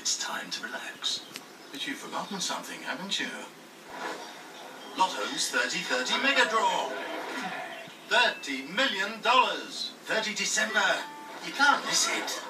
it's time to relax. But you've forgotten something, haven't you? Lotto's 30-30 Mega Draw. $30 million. 30 December. You can't miss it.